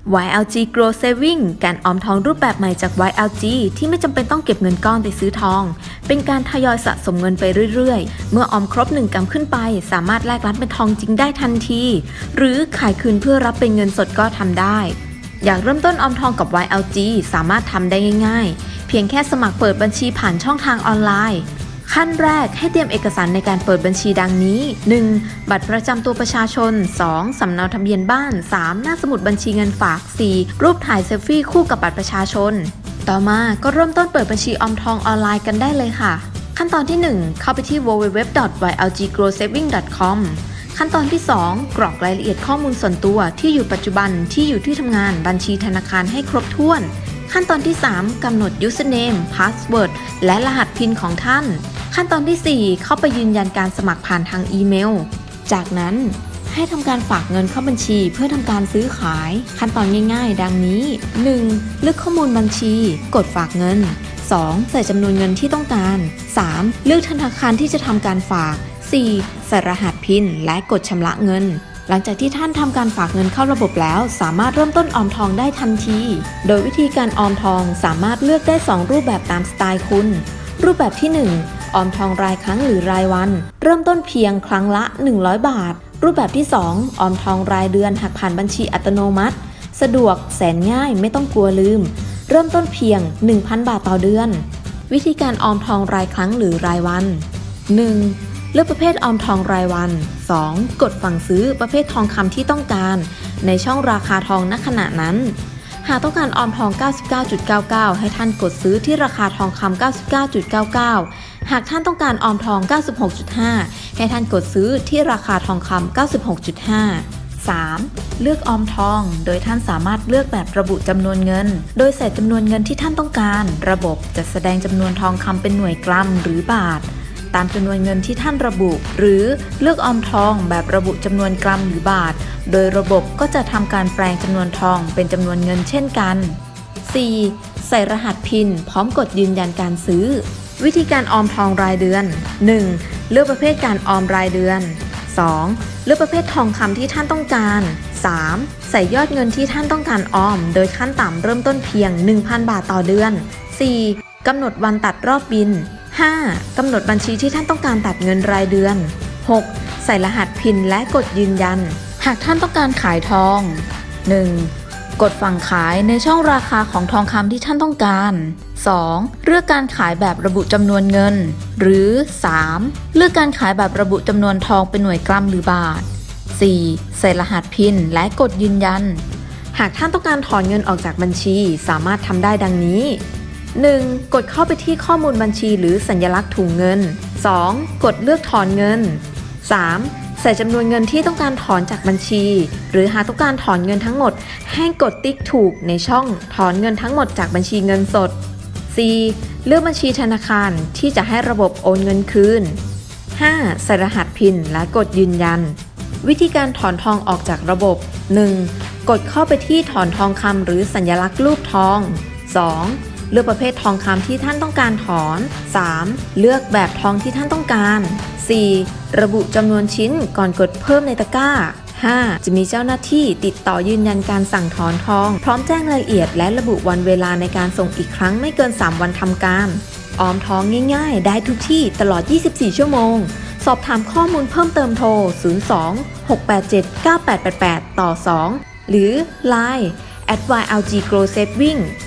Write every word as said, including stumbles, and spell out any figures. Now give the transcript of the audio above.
วาย แอล จี Grow Saving การออมทองรูปแบบใหม่จาก วาย แอล จี ที่ไม่จำเป็นต้องเก็บเงินก้อนไปซื้อทองเป็นการทยอยสะสมเงินไปเรื่อยๆเมื่อออมครบหนึ่งกรัมขึ้นไปสามารถแลกรับเป็นทองจริงได้ทันทีหรือขายคืนเพื่อรับเป็นเงินสดก็ทำได้อยากเริ่มต้นออมทองกับ วาย แอล จี สามารถทำได้ง่ายๆเพียงแค่สมัครเปิดบัญชีผ่านช่องทางออนไลน์ขั้นแรกให้เตรียมเอกสารในการเปิดบัญชีดังนี้ หนึ่ง บัตรประจำตัวประชาชน สอง สำเนาทะเบียนบ้าน สาม หน้าสมุดบัญชีเงินฝาก สี่ รูปถ่ายเซลฟี่คู่กับบัตรประชาชนต่อมาก็เริ่มต้นเปิดบัญชีออมทองออนไลน์กันได้เลยค่ะขั้นตอนที่ หนึ่ง เข้าไปที่ ดับเบิลยู ดับเบิลยู ดับเบิลยู ดอท วาย แอล จี โกรว์ เซฟวิ่ง ดอท คอม ขั้นตอนที่ สอง กรอกรายละเอียดข้อมูลส่วนตัวที่อยู่ปัจจุบันที่อยู่ที่ทำงานบัญชีธนาคารให้ครบถ้วนขั้นตอนที่ สาม กำหนด username password และรหัส พี ไอ เอ็น ของท่านขั้นตอนที่ สี่ เข้าไปยืนยันการสมัครผ่านทางอีเมลจากนั้นให้ทำการฝากเงินเข้าบัญชีเพื่อทำการซื้อขายขั้นตอนง่ายๆดังนี้ หนึ่ง เลือกข้อมูลบัญชีกดฝากเงิน สอง ใส่จำนวนเงินที่ต้องการ สาม เลือกธนาคารที่จะทำการฝาก สี่ ใส่รหัส พี ไอ เอ็น และกดชำระเงินหลังจากที่ท่านทำการฝากเงินเข้าระบบแล้วสามารถเริ่มต้นออมทองได้ทันทีโดยวิธีการออมทองสามารถเลือกได้สองรูปแบบตามสไตล์คุณรูปแบบที่ หนึ่ง ออมทองรายครั้งหรือรายวันเริ่มต้นเพียงครั้งละหนึ่งร้อยบาทรูปแบบที่ สอง ออมทองรายเดือนหักผ่านบัญชีอัตโนมัติสะดวกแสนง่ายไม่ต้องกลัวลืมเริ่มต้นเพียง หนึ่งพัน บาทต่อเดือนวิธีการออมทองรายครั้งหรือรายวัน หนึ่งเลือกประเภทออมทองรายวัน สอง กดฝั่งซื้อประเภททองคำที่ต้องการในช่องราคาทองณขณะนั้นหากต้องการออมทอง เก้าสิบเก้าจุดเก้าเก้า ให้ท่านกดซื้อที่ราคาทองคำ เก้าสิบเก้าจุดเก้าเก้า หากท่านต้องการออมทอง เก้าสิบหกจุดห้า ให้ท่านกดซื้อที่ราคาทองคำ เก้าสิบหกจุดห้า สาม เลือกออมทองโดยท่านสามารถเลือกแบบระบุจำนวนเงินโดยใส่จำนวนเงินที่ท่านต้องการระบบจะแสดงจำนวนทองคำเป็นหน่วยกรัมหรือบาทตามจำนวนเงินที่ท่านระบุหรือเลือกออมทองแบบระบุจำนวนกรัมหรือบาทโดยระบบก็จะทำการแปลงจำนวนทองเป็นจำนวนเงินเช่นกัน สี่ ใส่รหัส พี ไอ เอ็น พร้อมกดยืนยันการซื้อวิธีการออมทองรายเดือน หนึ่ง เลือกประเภทการออมรายเดือน สอง เลือกประเภททองคำที่ท่านต้องการ สาม ใส่ยอดเงินที่ท่านต้องการออมโดยขั้นต่ำเริ่มต้นเพียง หนึ่งพัน บาทต่อเดือน สี่ กำหนดวันตัดรอบบิน ห้า กำหนดบัญชีที่ท่านต้องการตัดเงินรายเดือน หก ใส่รหัส พี ไอ เอ็น และกดยืนยันหากท่านต้องการขายทอง หนึ่ง กดฝั่งขายในช่องราคาของทองคำที่ท่านต้องการ สอง เลือกการขายแบบระบุจำนวนเงินหรือ สาม เลือกการขายแบบระบุจำนวนทองเป็นหน่วยกรัมหรือบาท สี่ ใส่รหัส พี ไอ เอ็น และกดยืนยันหากท่านต้องการถอนเงินออกจากบัญชีสามารถทำได้ดังนี้ หนึ่ง กดเข้าไปที่ข้อมูลบัญชีหรือสัญลักษณ์ถุงเงิน สอง กดเลือกถอนเงิน สาม ใส่จำนวนเงินที่ต้องการถอนจากบัญชีหรือหากต้องการถอนเงินทั้งหมดให้กดติ๊กถูกในช่องถอนเงินทั้งหมดจากบัญชีเงินสด สี่ เลือกบัญชีธนาคารที่จะให้ระบบโอนเงินคืน ห้า ใส่รหัส พี ไอ เอ็น และกดยืนยันวิธีการถอนทองออกจากระบบ หนึ่ง กดเข้าไปที่ถอนทองคำหรือสัญลักษณ์รูปทอง สอง เลือกประเภททองคำที่ท่านต้องการถอน สาม เลือกแบบทองที่ท่านต้องการ สี่ ระบุจำนวนชิ้นก่อนกดเพิ่มในตะกร้า ห้า จะมีเจ้าหน้าที่ติดต่อยืนยันการสั่งถอนทองพร้อมแจ้งรายละเอียดและระบุวันเวลาในการส่งอีกครั้งไม่เกินสามวันทำการออมทองง่ายๆได้ทุกที่ตลอดยี่สิบสี่ชั่วโมงสอบถามข้อมูลเพิ่มเติมโทร ศูนย์ สอง หก แปด เจ็ด เก้า แปด แปด แปด ต่อ สอง หรือ ไลน์ แอท วาย แอล จี Grow Saving